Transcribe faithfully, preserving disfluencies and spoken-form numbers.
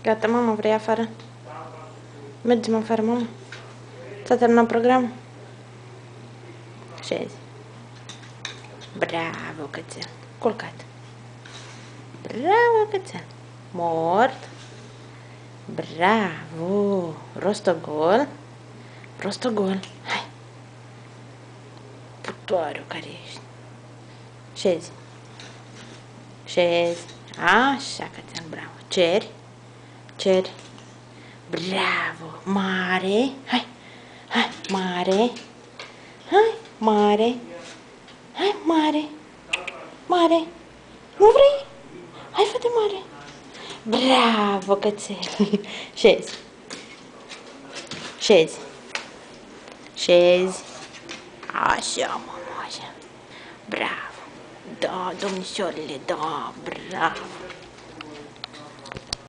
Gata, mama, vrei afară? Mergem afară, mama. S-a terminat programul? Șezi. Bravo, cățel. Culcat. Bravo, cățel. Mort. Bravo. Rostogol. Rostogol. Hai. Putoariu care ești. Șezi. Șezi. Așa, cățel, bravo. Ceri. Ceri. Bravo. Mare. Hai. Hai. Mare. Hai. Mare. Hai, mare. Mare. Nu vrei? Hai, fă de mare. Bravo, cățel. Șezi. Șezi. Șezi. Așa, mama, așa. Bravo. Da, domnișoarele, da, bravo.